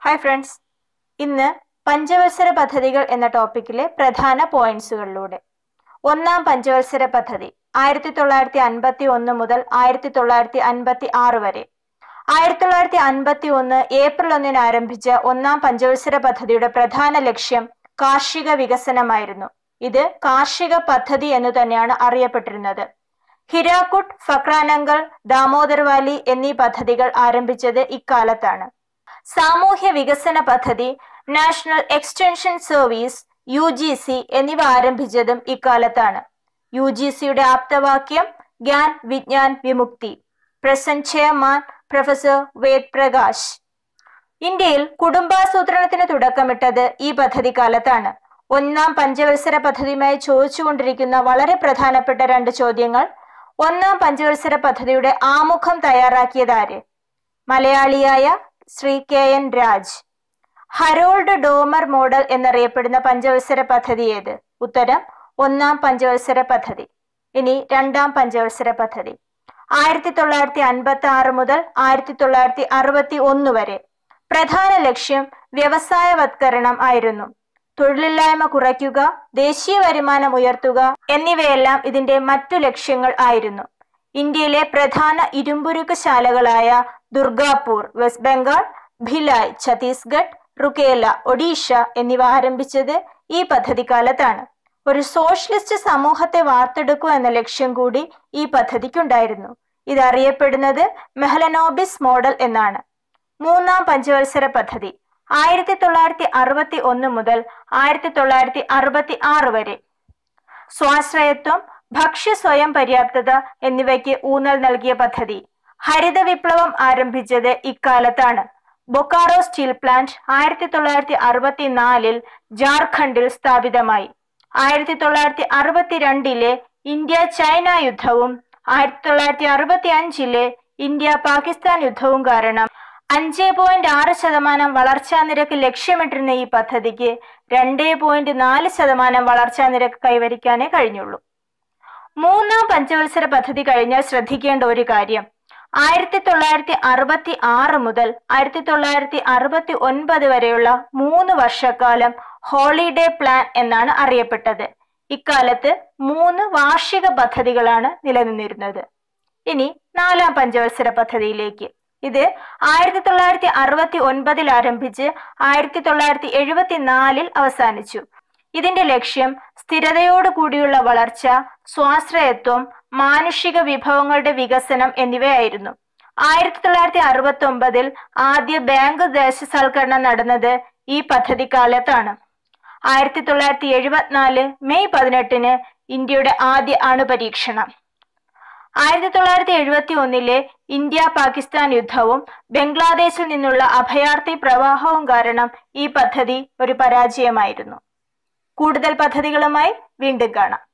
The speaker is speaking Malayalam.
ഹായ് ഫ്രണ്ട്സ്, ഇന്ന് പഞ്ചവത്സര പദ്ധതികൾ എന്ന ടോപ്പിക്കിലെ പ്രധാന പോയിന്റ്സുകളിലൂടെ ഒന്നാം പഞ്ചവത്സര പദ്ധതി 1951 മുതൽ 1956 വരെ. 1951 ഏപ്രിൽ 1 ആരംഭിച്ച ഒന്നാം പഞ്ചവത്സര പദ്ധതിയുടെ പ്രധാന ലക്ഷ്യം കാർഷിക വികസനമായിരുന്നു. ഇത് കാർഷിക പദ്ധതി എന്നു തന്നെയാണ് അറിയപ്പെട്ടിരുന്നത്. ഹിരാക്കുഡ്, ഫക്രാനങ്കൽ, ദാമോദർ വാലി എന്നീ പദ്ധതികൾ ആരംഭിച്ചത് ഇക്കാലത്താണ്. സാമൂഹ്യ വികസന പദ്ധതി, നാഷണൽ എക്സ്റ്റൻഷൻ സർവീസ് UGC എന്നിവ ആരംഭിച്ചതും ഇക്കാലത്താണ്. UGCയുടെ ആപ്തവാക്യം ഗ്യാൻ വിജ്ഞാൻ വിമുക്തി. Present chairman professor Ved Prakash. ഇന്ത്യയിൽ കുടുംബാസൂത്രണത്തിന് തുടക്കമിട്ടത് ഈ പദ്ധതി കാലത്താണ്. ഒന്നാം പഞ്ചവത്സര പദ്ധതിയുമായി ചോദിച്ചുകൊണ്ടിരിക്കുന്ന വളരെ പ്രധാനപ്പെട്ട 2 ചോദ്യങ്ങൾ: ഒന്നാം പഞ്ചവത്സര പദ്ധതിയുടെ ആമുഖം തയ്യാറാക്കിയതാര്? മലയാളിയായ Shri KN Raj. Harold Domar model എന്നറിയപ്പെടുന്ന പഞ്ചവത്സര പദ്ധതി ഏത്? ഉത്തരം ഒന്നാം പഞ്ചവത്സര പദ്ധതി. ഇനി രണ്ടാം പഞ്ചവത്സര പദ്ധതി 1956 മുതൽ 1961 വരെ. പ്രധാന ലക്ഷ്യം വ്യവസായവത്കരണം ആയിരുന്നു. തൊഴിലില്ലായ്മ കുറയ്ക്കുക, ദേശീയ വരുമാനം ഉയർത്തുക എന്നിവയെല്ലാം ഇതിന്റെ മറ്റു ലക്ഷ്യങ്ങൾ ആയിരുന്നു. ഇന്ത്യയിലെ പ്രധാന ഇരുമ്പുരുക്ക് ശാലകളായ ദുർഗാപൂർ വെസ്റ്റ് ബംഗാൾ, ഭിലായ് ഛത്തീസ്ഗഡ്, റുക്കേല ഒഡീഷ എന്നിവ ആരംഭിച്ചത് ഈ പദ്ധതി കാലത്താണ്. ഒരു സോഷ്യലിസ്റ്റ് സമൂഹത്തെ വാർത്തെടുക്കുക എന്ന ലക്ഷ്യം കൂടി ഈ പദ്ധതിക്കുണ്ടായിരുന്നു. ഇതറിയപ്പെടുന്നത് മെഹ്ലനോബിസ് മോഡൽ എന്നാണ്. മൂന്നാം പഞ്ചവത്സര പദ്ധതി 1961 മുതൽ 1966 വരെ. സ്വാശ്രയത്വം, ഭക്ഷ്യ സ്വയം പര്യാപ്തത എന്നിവയ്ക്ക് ഊന്നൽ നൽകിയ പദ്ധതി. ഹരിത വിപ്ലവം ആരംഭിച്ചത് ഇക്കാലത്താണ്. ബൊക്കാറോ സ്റ്റീൽ പ്ലാന്റ് 1964 ജാർഖണ്ഡിൽ സ്ഥാപിതമായി. 1962 ഇന്ത്യ ചൈന യുദ്ധവും 1965 ഇന്ത്യ പാകിസ്ഥാൻ യുദ്ധവും കാരണം 5.6% വളർച്ചാ നിരക്ക് ലക്ഷ്യമിട്ടിരുന്ന ഈ പദ്ധതിക്ക് 2.4% വളർച്ചാ നിരക്ക് കൈവരിക്കാനേ കഴിഞ്ഞുള്ളൂ. മൂന്നാം പഞ്ചവത്സര പദ്ധതി കഴിഞ്ഞാൽ ശ്രദ്ധിക്കേണ്ട ഒരു കാര്യം: 1966 മുതൽ 1969 വരെയുള്ള 3 വർഷക്കാലം ഹോളിഡേ പ്ലാൻ എന്നാണ് അറിയപ്പെട്ടത്. ഇക്കാലത്ത് 3 വാർഷിക പദ്ധതികളാണ് നിലനിന്നിരുന്നത്. ഇനി നാലാം പഞ്ചവത്സര പദ്ധതിയിലേക്ക്. ഇത് 1969 ആരംഭിച്ച് 1974 അവസാനിച്ചു. ഇതിന്റെ ലക്ഷ്യം സ്ഥിരതയോട് കൂടിയുള്ള വളർച്ച, സ്വാശ്രയത്വം, മാനുഷിക വിഭവങ്ങളുടെ വികസനം എന്നിവയായിരുന്നു. 1969 ആദ്യ ബാങ്ക് ദേശസാൽക്കരണം നടന്നത് ഈ പദ്ധതി കാലത്താണ്. 1974 മെയ് 18 ഇന്ത്യയുടെ ആദ്യ അണുപരീക്ഷണം. 1971 ഇന്ത്യ പാകിസ്ഥാൻ യുദ്ധവും ബംഗ്ലാദേശിൽ നിന്നുള്ള അഭയാർത്ഥി പ്രവാഹവും കാരണം ഈ പദ്ധതി ഒരു പരാജയമായിരുന്നു. കൂടുതൽ പദ്ധതികളുമായി വീണ്ടും കാണാം.